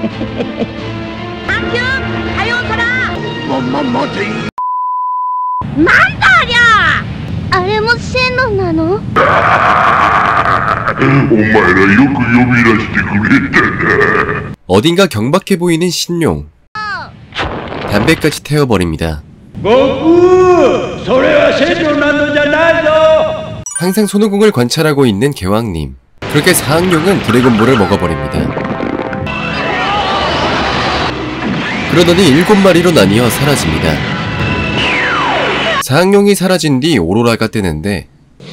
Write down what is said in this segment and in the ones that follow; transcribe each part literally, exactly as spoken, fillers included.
サンキュー、さようなら。 ま、ま、待て。 なんだありゃ。あれもシェンロンなの？ お前らよく呼び出してくれたな。 어딘가 경박해 보이는 신용. 담배까지 태워버립니다. 고쿠! それはシェンロンなのじゃないぞ! 항상 손오공을 관찰하고 있는 개왕님. 그렇게 사항룡은 드래곤볼을 먹어버립니다. 그러더니 일곱 마리로 나뉘어 사라집니다. 사항룡이 사라진 뒤 오로라가 뜨는데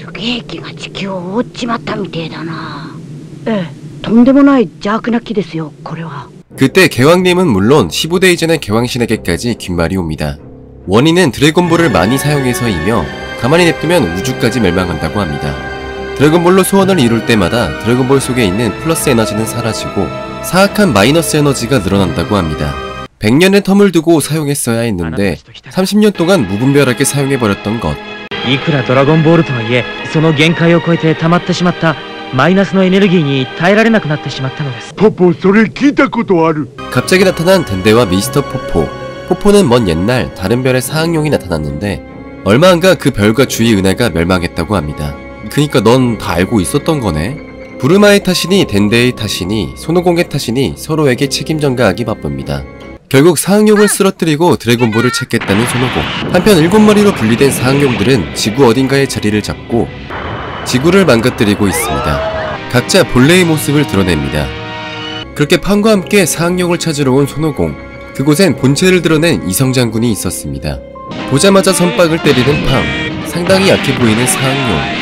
그때 개왕님은 물론 십오 대 이전의 개왕신에게까지 귓말이 옵니다. 원인은 드래곤볼을 많이 사용해서이며 가만히 냅두면 우주까지 멸망한다고 합니다. 드래곤볼로 소원을 이룰 때마다 드래곤볼 속에 있는 플러스 에너지는 사라지고 사악한 마이너스 에너지가 늘어난다고 합니다. 백 년의 텀을 두고 사용했어야 했는데 삼십 년 동안 무분별하게 사용해버렸던 것. いくらドラゴンボールとはいえ、その限界を超えて溜まってしまったマイナスのエネルギーに耐えられなくなってしまったのです。 포포, それ聞いたことある. 갑자기 나타난 덴데와 미스터 포포. 포포는 먼 옛날 다른 별의 사항룡이 나타났는데 얼마 안가 그 별과 주위 은하가 멸망했다고 합니다. 그니까 넌 다 알고 있었던 거네. 부르마의 탓이니 덴데의 탓이니 손오공의 탓이니 서로에게 책임 전가하기 바쁩니다. 결국 사항룡을 쓰러뜨리고 드래곤볼을 찾겠다는 손오공. 한편 일곱 마리로 분리된 사항룡들은 지구 어딘가에 자리를 잡고 지구를 망가뜨리고 있습니다. 각자 본래의 모습을 드러냅니다. 그렇게 팡과 함께 사항룡을 찾으러 온 손오공. 그곳엔 본체를 드러낸 이성장군이 있었습니다. 보자마자 선박을 때리는 팡. 상당히 약해 보이는 사항룡.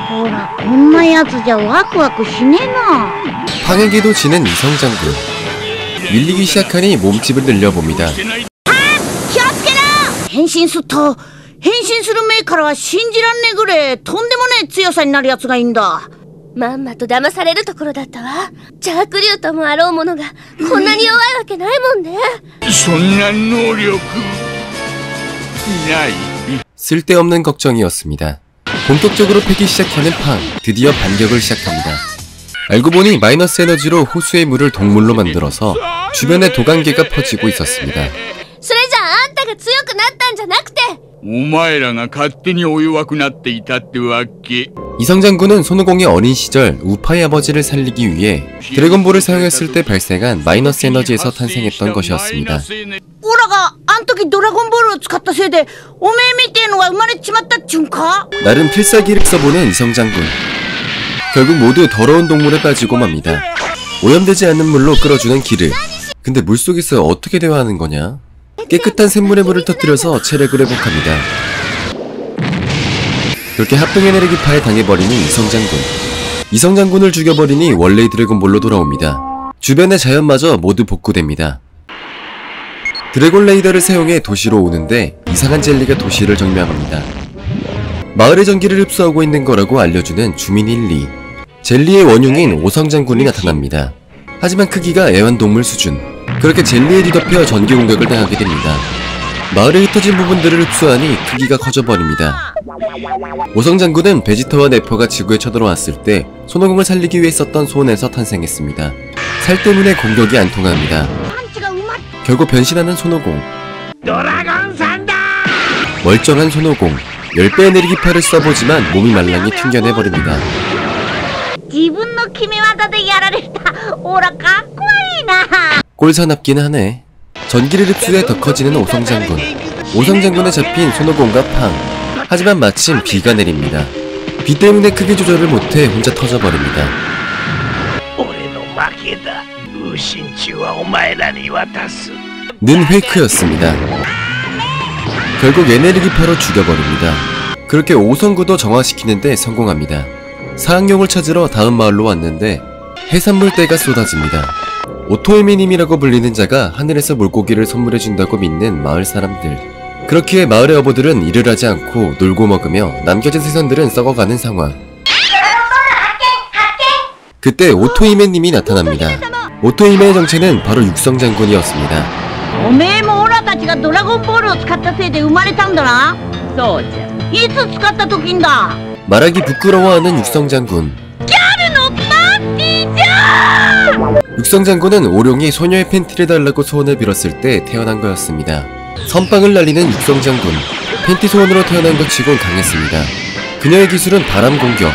팡에게도 지는 이성장군. 밀리기 시작하니 몸집을 늘려봅니다. 쓸데없는 걱정이었습니다. 본격적으로 패기 시작하는 팡. 드디어 반격을 시작합니다. 알고 보니 마이너스 에너지로 호수의 물을 동물로 만들어서 주변에 도관계가 퍼지고 있었습니다. 이성장군은 손오공의 어린 시절 우파의 아버지를 살리기 위해 드래곤볼을 사용했을 때 발생한 마이너스 에너지에서 탄생했던 것이었습니다. 나름 필살기를 써보는 이성장군. 결국 모두 더러운 동물에 빠지고 맙니다. 오염되지 않는 물로 끓여주는 기르. 근데 물속에서 어떻게 대화하는 거냐? 깨끗한 샘물에 물을 터뜨려서 체력을 회복합니다. 그렇게 합동 에너지파에 당해버리는 이성장군. 이성장군을 죽여버리니 원래의 드래곤볼로 돌아옵니다. 주변의 자연마저 모두 복구됩니다. 드래곤 레이더를 사용해 도시로 오는데 이상한 젤리가 도시를 점령합니다. 마을의 전기를 흡수하고 있는 거라고 알려주는 주민 일, 이. 젤리의 원흉인 오성장군이 나타납니다. 하지만 크기가 애완동물 수준. 그렇게 젤리에 뒤덮여 전기 공격을 당하게 됩니다. 마을에 흩어진 부분들을 흡수하니 크기가 커져버립니다. 오성장군은 베지터와 네퍼가 지구에 쳐들어왔을 때 손오공을 살리기 위해 썼던 소원에서 탄생했습니다. 살 때문에 공격이 안 통합니다. 결국 변신하는 손오공. 멀쩡한 손오공. 십 배 에너지파를 써보지만 몸이 말랑이 튕겨내버립니다. 꼴사납긴 하네. 전기를 흡수해 더 커지는 오성장군. 오성장군에 잡힌 손오공과 팡. 하지만 마침 비가 내립니다. 비 때문에 크기 조절을 못해 혼자 터져버립니다. 는 페이크였습니다. 결국 에너지파로 죽여버립니다. 그렇게 오성구도 정화시키는데 성공합니다. 사항룡을 찾으러 다음 마을로 왔는데 해산물떼가 쏟아집니다. 오토에미님이라고 불리는 자가 하늘에서 물고기를 선물해준다고 믿는 마을 사람들. 그렇기에 마을의 어부들은 일을 하지 않고 놀고 먹으며 남겨진 생선들은 썩어가는 상황. 그때 오토이메님이 나타납니다. 오토이메의 정체는 바로 육성장군이었습니다. 말하기 부끄러워하는 육성장군. 육성장군은 오룡이 소녀의 팬티를 달라고 소원을 빌었을 때 태어난 거였습니다. 선빵을 날리는 육성장군. 팬티 소원으로 태어난 것 치곤 강했습니다. 그녀의 기술은 바람 공격,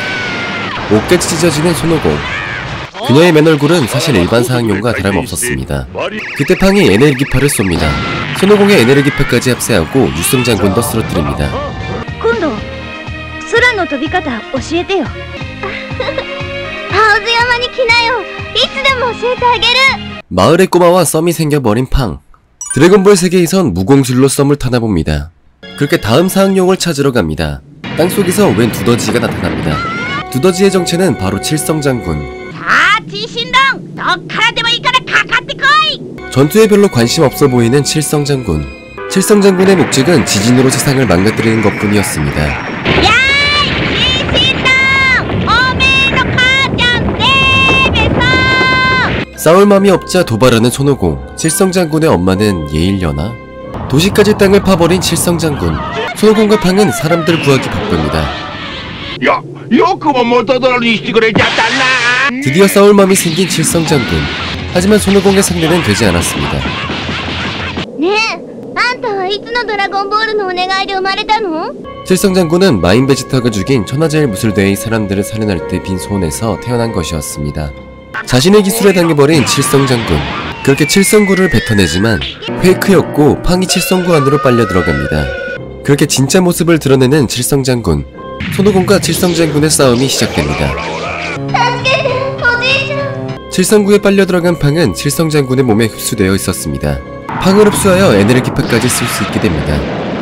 옷까지 찢어지는 손오공. 그녀의 맨얼굴은 사실 일반 사항용과 다름없었습니다. 그때 팡이 에너지파를 쏩니다. 손오공의 에너지파까지 합세하고 육성장군도 쓰러뜨립니다. 今度空の飛び方教えてよハウズ山に来なよいつでも教えてあげる 마을의 꼬마와 썸이 생겨버린 팡. 드래곤볼 세계에선 무공술로 썸을 타나봅니다. 그렇게 다음 사항용을 찾으러 갑니다. 땅속에서 웬 두더지가 나타납니다. 두더지의 정체는 바로 칠성장군. さあチンシンドンどっからでもいいからかかってこい 전투에 별로 관심 없어 보이는 칠성장군. 칠성장군의 목적은 지진으로 세상을 망가뜨리는 것뿐이었습니다. やーいチンシンドンおめえの母ちゃんデーベソ 싸울 맘이 없자 도발하는 손오공. 칠성장군의 엄마는 예일려나? 도시까지 땅을 파버린 칠성장군. 손오공과 팡은 사람들 구하기 바쁩니다. よ、よくも元通りにしてくれちゃったな。 드디어 싸울 맘이 생긴 칠성장군. 하지만 손오공의 상대는 되지 않았습니다. ねえあんたはいつのドラゴンボールのお願いで生まれたの 칠성장군은 마인 베지터가 죽인 천하제일 무술대의 사람들을 살인할 때 빈 소원에서 태어난 것이었습니다. 자신의 기술에 당해버린 칠성장군. 그렇게 칠성구를 뱉어내지만 페이크였고 팡이 칠성구 안으로 빨려 들어갑니다. 그렇게 진짜 모습을 드러내는 칠성장군. 손오공과 칠성장군의 싸움이 시작됩니다. 助けておじいちゃん 칠성구에 빨려 들어간 팡은 칠성장군의 몸에 흡수되어 있었습니다. 팡을 흡수하여 에너지파까지 쓸 수 있게 됩니다.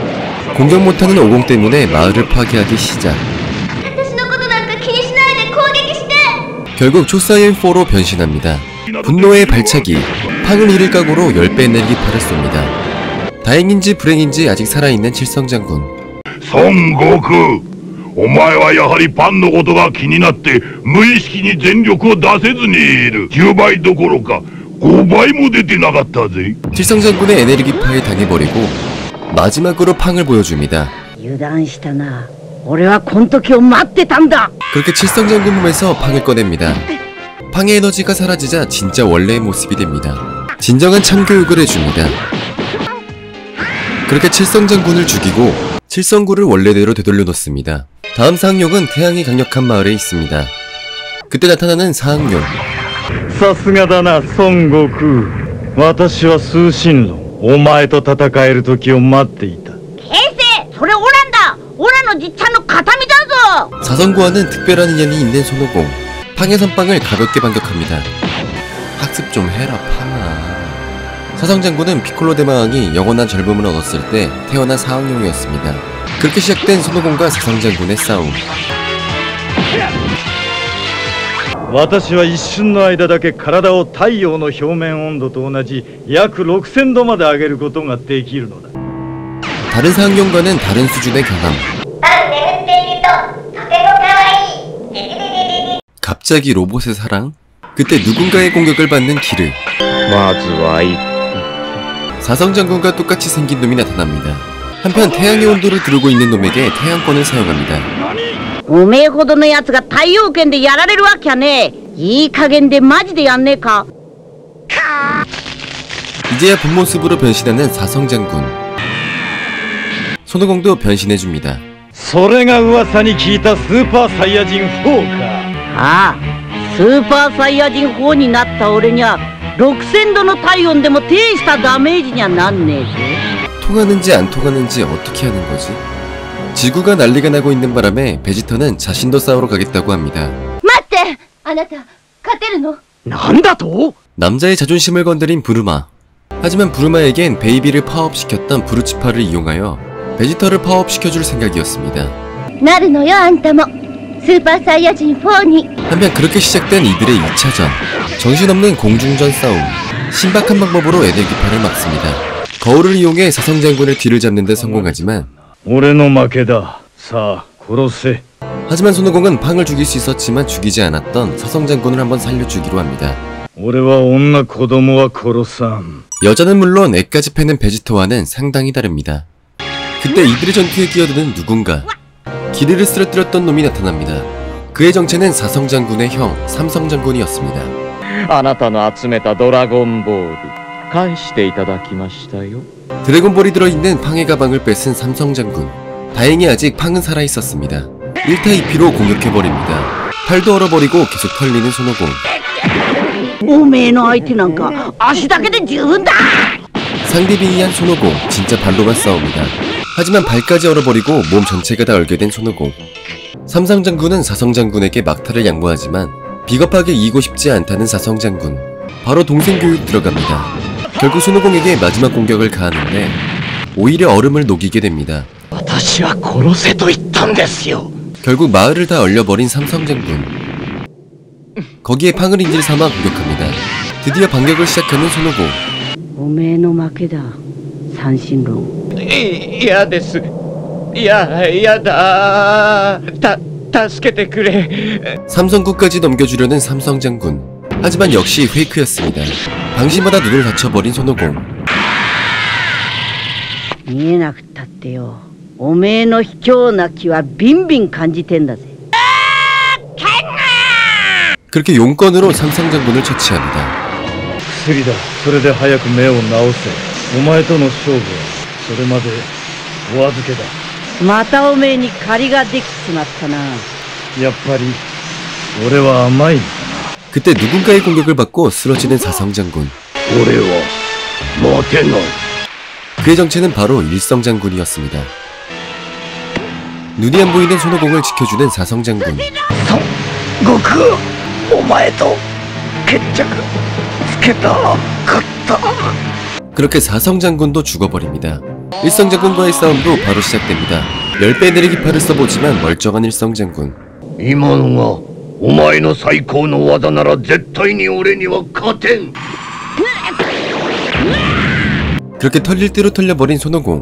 공격 못하는 오공 때문에 마을을 파괴하기 시작. 私のことなんか気にしないで攻撃して 결국 초사이언사로 변신합니다. 분노의 발차기. 팡을 잃을 각오로 십 배 에너지파를 쏩니다. 다행인지 불행인지 아직 살아있는 칠성장군. 孫悟空、お前はやはりパンのことが気になって無意識に全力を出せずにいる。じゅうばいどころかごばいも出てなかったぜ。 칠성장군의 에너지파에 당해버리고 마지막으로 팡을 보여줍니다. 油断したな。俺はこの時を待ってたんだ。 그렇게 칠성장군 몸에서 팡을 꺼냅니다. 팡의 에너지가 사라지자 진짜 원래의 모습이 됩니다. 진정한 참교육을 해줍니다. 그렇게 칠성장군을 죽이고 칠성구를 원래대로 되돌려 놓습니다. 다음 사항용은 태양이 강력한 마을에 있습니다. 그때 나타나는 사항용. さすがだな孫悟空。私は通信路、お前と戦える時を待っていた。 平成それオランだオラのじっちゃんの形見だぞ 사성구와는 특별한 인연이 있는 손오공. 팡의 선빵을 가볍게 반격합니다. 학습 좀 해라 팡아. 사성장군은 피콜로 대마왕이 영원한 젊음을 얻었을 때 태어난 사항용이었습니다. 그렇게 시작된 손오공과 사성장군의 싸움. 私は一瞬の間だけ体を太陽の表面温度と同じ約ろくせんどまで上げることができるのだ。 다른 사항용과는 다른 수준의 강함. 갑자기 로봇의 사랑? 그때 누군가의 공격을 받는 기르. 사성장군과 똑같이 생긴 놈이 나타납니다. 한편 태양의 온도를 두르고 있는 놈에게 태양권을 사용합니다. おめえほどのやつが太陽圏でやられるわけやねえ。いい加減でマジでやんねえか。 이제야 본 모습으로 변신하는 사성장군. 손오공도 변신해줍니다. それが噂に聞いたスーパーサイヤ人フォーか。 ああ、スーパーサイヤ人フォーになった俺にはろくせんどの体温でも大したダメージにはなんねえぜ。 통하는지 안 통하는지 어떻게 하는 거지? 지구가 난리가 나고 있는 바람에 베지터는 자신도 싸우러 가겠다고 합니다. 待ってあなた勝てるのなんだと？ 남자의 자존심을 건드린 부르마. 하지만 부르마에겐 베이비를 파업시켰던 브루치파를 이용하여 베지터를 파업시켜줄 생각이었습니다. なるのよあんたもスーパーサイヤ人フォーに 한편 그렇게 시작된 이들의 이 차전. 정신없는 공중전 싸움. 신박한 방법으로 에너지파를 막습니다. 거울을 이용해 사성장군을 뒤를 잡는 데 성공하지만 俺の負けだ。さあ殺せ。 하지만 손오공은 팡을 죽일 수 있었지만 죽이지 않았던 사성장군을 한번 살려주기로 합니다. 俺は女子供は殺さん。 여자는 물론 애까지 패는 베지터와는 상당히 다릅니다. 그때 이들의 전투에 끼어드는 누군가. 기르를 쓰러뜨렸던 놈이 나타납니다. 그의 정체는 사성장군의 형 삼성장군이었습니다. あなたの集めたドラゴンボール返していただきましたよ。 드래곤볼이 들어있는 팡의 가방을 뺏은 삼성장군. 다행히 아직 팡은 살아있었습니다. 일 타 이 피로 공격해버립니다. 팔도 얼어버리고 계속 털리는 손오공. おめえの相手なんか足だけで十分だ。 상대비이한 손오공. 진짜 발로만 싸웁니다. 하지만 발까지 얼어버리고 몸 전체가 다 얼게 된 손오공. 삼성장군은 사성장군에게 막타를 양보하지만 비겁하게 이기고 싶지 않다는 사성장군. 바로 동생 교육 들어갑니다. 결국 손오공에게 마지막 공격을 가하는데 오히려 얼음을 녹이게 됩니다. 결국 마을을 다 얼려버린 삼성장군. 거기에 팡을 인질 삼아 공격합니다. 드디어 반격을 시작하는 손오공. おめえの負けだ三振論。 いやです。いや、やだ。た、助けてくれ。 삼성구까지 넘겨주려는 삼성장군. 하지만 역시 페이크였습니다. 방심하다 눈을 다쳐버린 손오공. 見えなくったってよ。おめえの卑怯な気はビンビン感じてんだぜ。 그렇게 용건으로 삼성장군을 처치합니다. 薬だ。それで早く目を治せ。お前との勝負はそれまでお預けだ。 またおめえに借りができちまったな。 やっぱり俺は甘いのかな。 그때 누군가의 공격을 받고 쓰러지는 사성장군. 俺は待てない。 그의 정체는 바로 일성장군이었습니다. 눈이 안 보이는 손오공을 지켜주는 사성장군. 悟空、お前と決着つけたかった。 그렇게 사성장군도 죽어버립니다. 일성장군과의 싸움도 바로 시작됩니다. 십 배 내리기 팔을 써보지만 멀쩡한 일성장군. 今のがお前の最高の技なら絶対に俺には勝てん。 그렇게 털릴 대로 털려버린 손오공.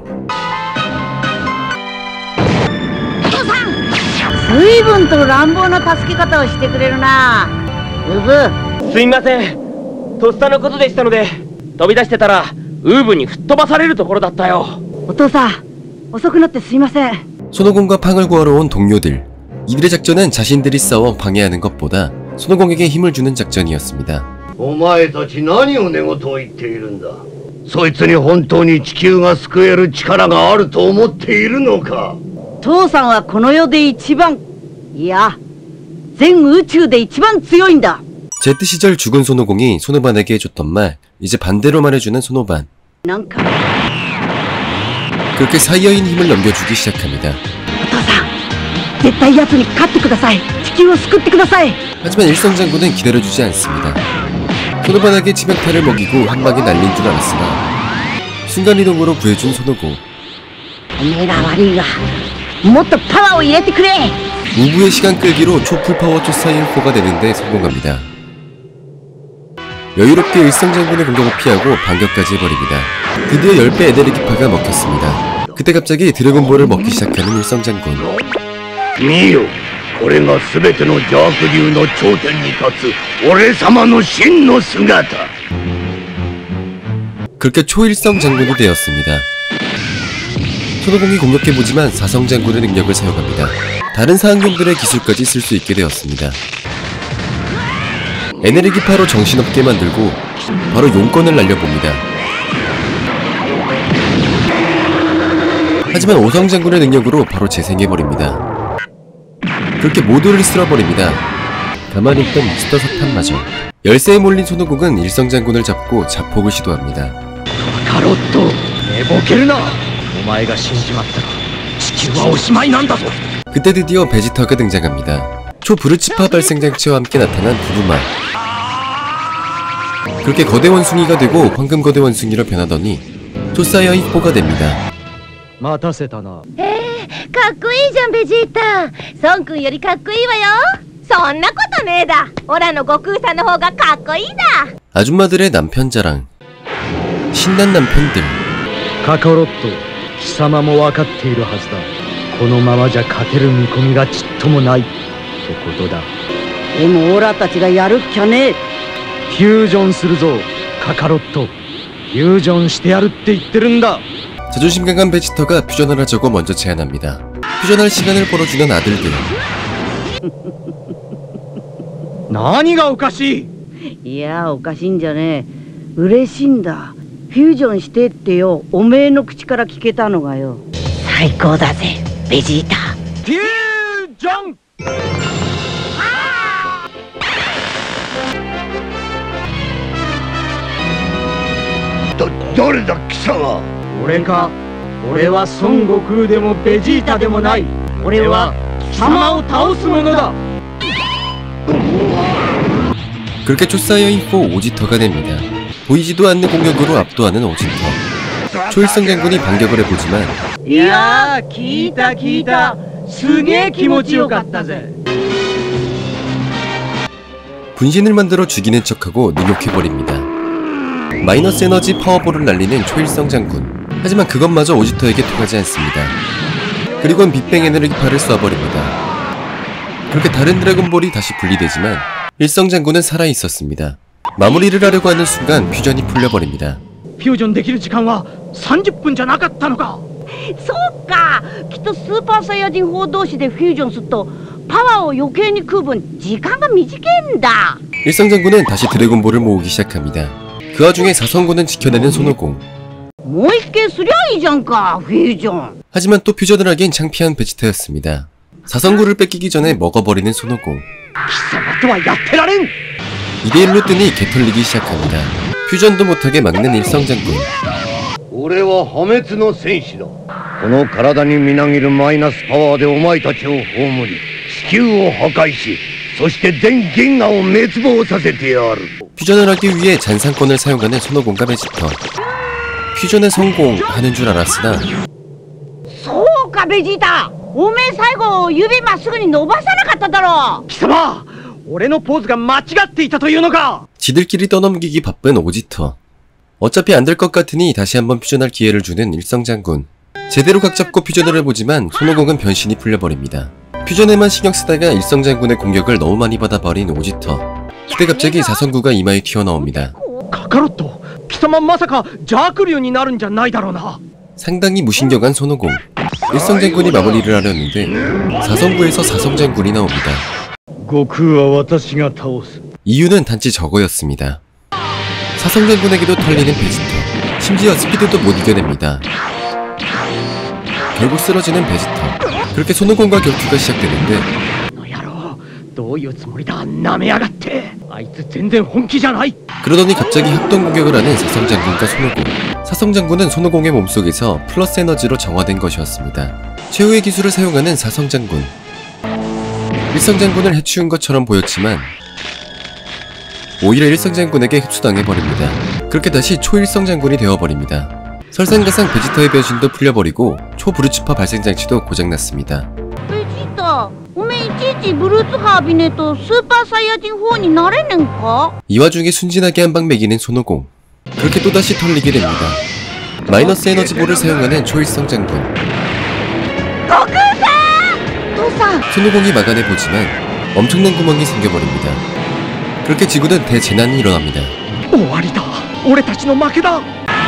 随分と乱暴な助け方をしてくれるな。うぶ。 すいません。とっさのことでしたので、飛び出してたらウーブに吹っ飛ばされるところだったよ。 お父さん、遅くなってすいません。 손오공과 팡을 구하러 온 동료들. 이들의 작전은 자신들이 싸워 방해하는 것보다 손오공에게 힘을 주는 작전이었습니다. お前たち何を寝言を言っているんだ。そいつに本当に地球が救える力があると思っているのか。 父さんはこの世で一番、いや全宇宙で一番強いんだ。 제트 시절 죽은 손오공이 손오반에게 해줬던 말, 이제 반대로 말해주는 손오반. なんか 그렇게 사이어인 힘을 넘겨주기 시작합니다. お父さん、絶対奴に勝ってください。地球を救ってください。 하지만 일성장군은 기다려주지 않습니다. 손오반에게 치명타를 먹이고 한 방에 날린 줄 알았으나 순간이동으로 구해준 손오공. おめえら悪いが、もっとパワーを入れてくれ。 우부의 시간 끌기로 초풀파워 초사일포가 되는데 성공합니다. 여유롭게 일성장군의 공격을 피하고 반격까지 해버립니다. 드디어 십 배 에너지파가 먹혔습니다. 그때 갑자기 드래곤볼을 먹기 시작하는 일성장군. 見よ、これが全ての邪悪竜の頂点に立つ俺様の真の姿。 그렇게 초일성장군이 되었습니다. 손오공이 공격해보지만 사성장군의 능력을 사용합니다. 다른 사항용들의 기술까지 쓸 수 있게 되었습니다. 에너지파로 정신없게 만들고 바로 용건을 날려봅니다. 하지만 오성장군의 능력으로 바로 재생해버립니다. 그렇게 모두를 쓸어버립니다. 가만히 있던 미스터 사탄마저. 열쇠에 몰린 손오공은 일성장군을 잡고 자폭을 시도합니다. カロット、寝ぼけるな。お前が死んじまったら地球はおしまいなんだぞ。 그때 드디어 베지터가 등장합니다. 초브르치파 발생장치와 함께 나타난 부루마. 그렇게 거대 원숭이가 되고 황금 거대 원숭이로 변하더니 초사이어 히포가 됩니다. 待たせたな。 えー、かっこいいじゃんベジータ。孫君よりかっこいいわよ。そんなことねえだ。オラの悟空さんの方がかっこいいだ。 아줌마들의 남편 자랑. 신난 남편들. カカロット、貴様も分かっているはずだ。このままじゃ勝てる見込みがちっともないってことだ。 でもオラたちがやるっきゃねえ。 フュージョンするぞ、カカロット。フュージョンしてやるって言ってるんだ。 자존심 강한 베지터가 퓨전을 하자고 먼저 제안합니다. 퓨전할 시간을 벌어주는 아들들. 何がおかしい。 いやおかしいんじゃねえ。嬉しいんだ。フュージョンしてってよ、おめえの口から聞けたのがよ。最高だぜベジータ。 フュージョン。 だ誰だ貴様。 俺か。俺は孫悟空でもベジータでもない。俺は貴様を倒す者だ. 그렇게 초사이어인 사 오지터가 됩니다. 보이지도 않는 공격으로 압도하는 오지터. 초일성 장군이 반격을 해보지만 いやー聞いた聞いた。すげえ気持ちよかったぜ。 분신을 만들어 죽이는 척하고 능욕해버립니다. 마이너스 에너지 파워볼을 날리는 초일성 장군. 하지만 그것마저 오지터에게 통하지 않습니다. 그리고는 빅뱅 에너지파를 쏴버립니다. 그렇게 다른 드래곤볼이 다시 분리되지만 일성 장군은 살아있었습니다. 마무리를 하려고 하는 순간 퓨전이 풀려버립니다. フュージョンできる時間はさんじゅっぷんじゃなかったのか。 そうか、きっとスーパーサイヤ人さん同士でフュージョンするとパワーを余計に食う分時間が短いんだ。 일성 장군은 다시 드래곤볼을 모으기 시작합니다. 그 와중에 사성군은 지켜내는 손오공. もう一回すりゃいいじゃんかフュージョン。 하지만 또 퓨전을 하기엔 창피한 베지터였습니다. 사성구를 뺏기기 전에 먹어버리는 손오공. 貴様とはやってられん。 이대 일로 뜨니 개털리기 시작합니다. 퓨전도 못하게 막는 일성 장군. 俺は破滅の戦士だ。この体にみなぎるマイナスパワーでお前たちを葬り、地球を破壊し、そして全銀河を滅亡させてやる。 퓨전을 하기 위해 잔상권을 사용하는 손오공과 베지터. 퓨전에 성공하는 줄 알았으나 そうかベジータ、おめえ最後指まっすぐに伸ばさなかっただろ。 貴様、俺のポーズが間違っていたというのか。 지들끼리 떠넘기기 바쁜 오지터. 어차피 안 될 것 같으니 다시 한번 퓨전할 기회를 주는 일성 장군. 제대로 각 잡고 퓨전을 해보지만 손오공은 변신이 풀려버립니다. 퓨전에만 신경 쓰다가 일성 장군의 공격을 너무 많이 받아버린 오지터. 그때 갑자기 사성구가 이마에 튀어나옵니다. カカロット、貴様まさか邪悪竜になるんじゃないだろうな。 상당히 무신경한 손오공. 일성 장군이 마무리를 하려는데 사성구에서 사성 장군이 나옵니다. 悟空は私が倒す。 이유는 단지 저거였습니다. 사성 장군에게도 털리는 베지터. 심지어 스피드도 못 이겨냅니다. 결국 쓰러지는 베지터. 그렇게 손오공과 격투가 시작되는데 この野郎、どういうつもりだ。なめやがって。あいつ全然本気じゃない。 그러더니 갑자기 합동 공격을 하는 사성 장군과 손오공. 사성 장군은 손오공의 몸속에서 플러스 에너지로 정화된 것이었습니다. 최후의 기술을 사용하는 사성 장군. 일성 장군을 해치운 것처럼 보였지만 오히려 일성 장군에게 흡수당해버립니다. 그렇게 다시 초일성 장군이 되어버립니다. 설상가상 베지터의 변신도 풀려버리고 초브루츠파 발생장치도 고장났습니다. ベジータ、おめえいちいちブルーツハービネとスーパーサイヤ人さんになれねんか。 이 와중에 순진하게 한방 매기는 손오공. 그렇게 또다시 털리게 됩니다. 마이너스 에너지볼을 사용하는 초일성 장군. 悟空さん、父さん。 손오공이 막아내보지만 엄청난 구멍이 생겨버립니다. 그렇게 지구는 대재난이 일어납니다. 終わりだ。俺たちの負けだ。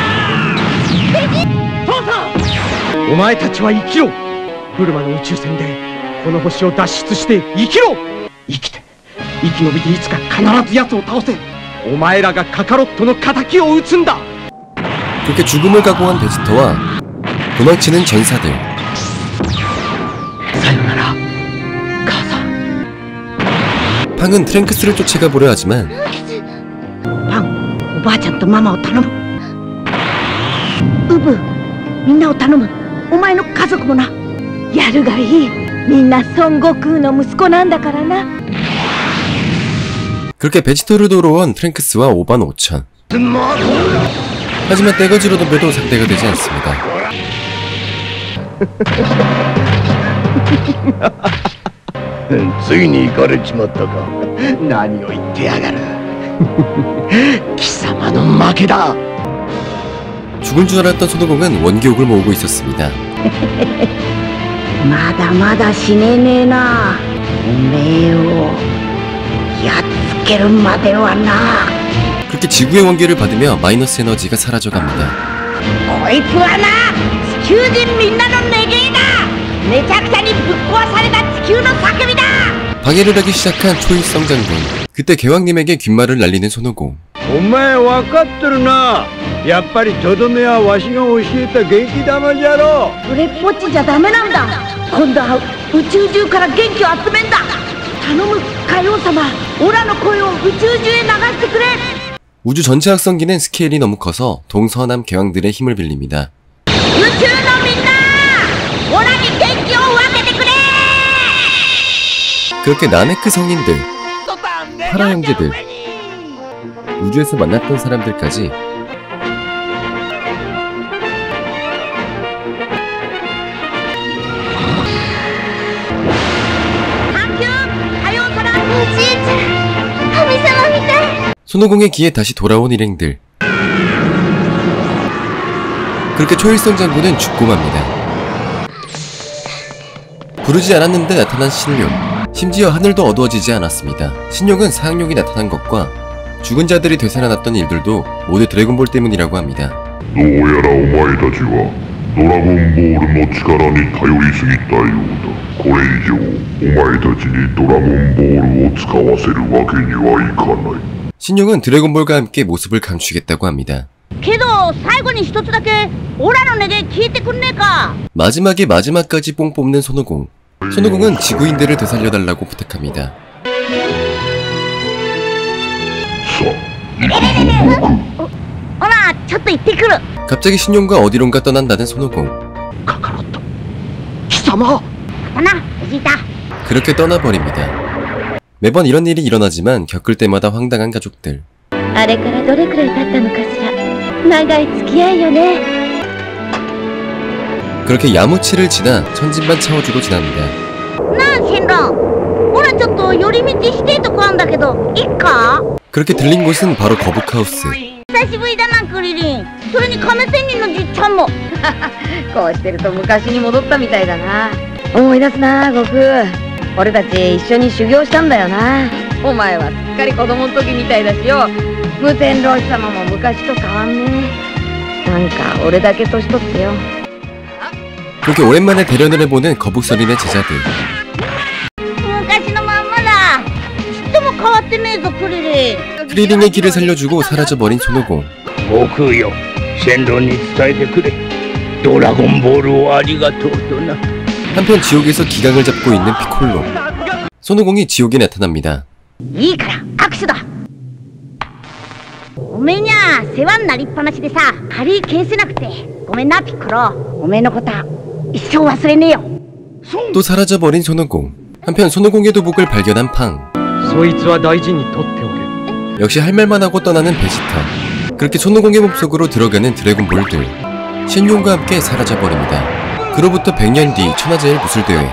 父さん、お前たちは生きろ。ブルマの宇宙船でこの星を脱出して生きろ。生きて生き延びていつか必ず奴を倒せ。お前らがカカロットの仇を討つんだ。 그렇게 죽음을 각오한 베지터와 도망치는 전사들. さよなら母さん。 팡은 트랭크스를 쫓아가 보려 하지만 パン、おばあちゃんとママを頼む。ウブ、みんなを頼む。お前の家族もな。 やるがいい。みんな孫悟空の息子なんだからな。 그렇게 베지터로 돌아온 트랭크스와 오반 오천. 하지만 떼거지로 덤벼도 상대가 되지 않습니다. ついに行かれちまったか。 何を言ってやがる。貴様の負けだ。 죽을 줄 알았던 손오공은 원기옥을 모으고 있었습니다. まだまだ死ねねえな。おめえをやっつけるまではな。 그렇게 지구의 원기를 받으며 마이너스 에너지가 사라져갑니다. こいつはな、地球人みんなの願いだ。めちゃくちゃにぶっ壊された地球の叫びだ。 방해를 하기 시작한 초일성 장군. 그때 개왕님에게 귓말을 날리는 손오공. お前分かってるな。やっぱりとどめはわしが教えた元気玉じゃろ。 それっぽっちじゃダメなんだ。今度は宇宙中から元気を集めんだ。頼む海王様、オラの声を宇宙中へ流してくれ。 우주 전체 확성기는 스케일이 너무 커서 동서남 개왕들의 힘을 빌립니다. 그렇게 나메크 성인들, 파라 형제들, 우주에서 만났던 사람들까지 손오공의 기에 다시 돌아온 일행들. 그렇게 초일성 장군은 죽고 맙니다. 부르지 않았는데 나타난 신룡. 심지어 하늘도 어두워지지 않았습니다. 신룡은 사학룡이 나타난 것과 죽은 자들이 되살아났던 일들도 모두 드래곤볼 때문이라고 합니다. どうやらお前たちはドラゴンボールの力に頼りすぎたようだ。これ以上お前たちにドラゴンボールを使わせるわけにはいかない。 신룡은 드래곤볼과 함께 모습을 감추겠다고 합니다. 마지막에 마지막까지 뽕 뽑는 손오공. 손오공은 지구인들을 되살려달라고 부탁합니다. 갑자기 신룡과 어디론가 떠난다는 손오공. 그렇게 떠나버립니다. 매번 이런 일이 일어나지만 겪을 때마다 황당한 가족들. 그렇게 야무치를 지나 천진반 차오주로 지납니다. 그렇게 들린 곳은 바로 거북하우스. 우리俺たち一緒に修行したんだよな。お前はすっかり子供の時みたいだしよ。無天老師様も昔と変わんねえ。なんか俺だけ年取ってよ。 그렇게 오랜만에 대련을 해보는 거북선인의 제자들. 크리링의 길을 살려주고 사라져버린 손오공. 오크요, 셴론이伝えてくれ. 드래곤볼을 아리가토. 한편 지옥에서 기강을 잡고 있는 피콜로. 손오공이 지옥에 나타납니다. 또 사라져버린 손오공. 한편 손오공의 도복을 발견한 팡. 역시 할 말만 하고 떠나는 베지터. 그렇게 손오공의 몸속으로 들어가는 드래곤볼들. 신룡과 함께 사라져버립니다. 그로부터 백 년 뒤 천하제일 무술대회.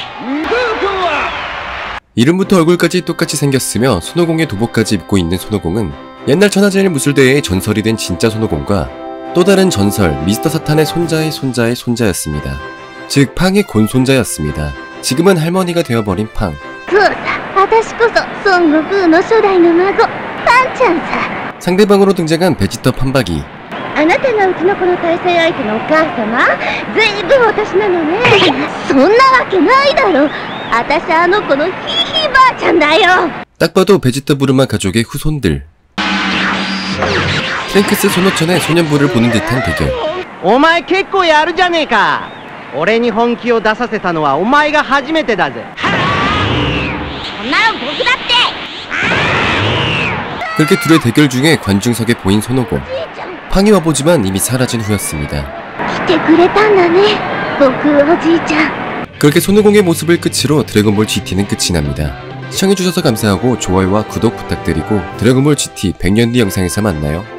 이름부터 얼굴까지 똑같이 생겼으며 손오공의 도복까지 입고 있는 손오공은 옛날 천하제일 무술대회의 전설이 된 진짜 손오공과 또 다른 전설 미스터 사탄의 손자의 손자의 손자였습니다. 즉 팡의 곤손자였습니다. 지금은 할머니가 되어버린 팡. 상대방으로 등장한 베지터 판박이. あなたがうちの子の対戦相手のお母様？ずいぶん私なのね。そんなわけないだろ。私あの子のひいひいばあちゃんだよ。 딱 봐도 베지터 부르마 가족의 후손들. 트랭크스 손오천의 소년부를 보는 듯한 대결. お前結構やるじゃねえか。俺に本気を出させたのはお前が初めてだぜ。 そんなの僕だって。 그렇게 둘의 대결 중에 관중석에 보인 손오공. 팡이 와보지만 이미 사라진 후였습니다. 그렇게 손오공의 모습을 끝으로 드래곤볼 지티는 끝이 납니다. 시청해주셔서 감사하고 좋아요와 구독 부탁드리고 드래곤볼 지티 백 년 뒤 영상에서 만나요.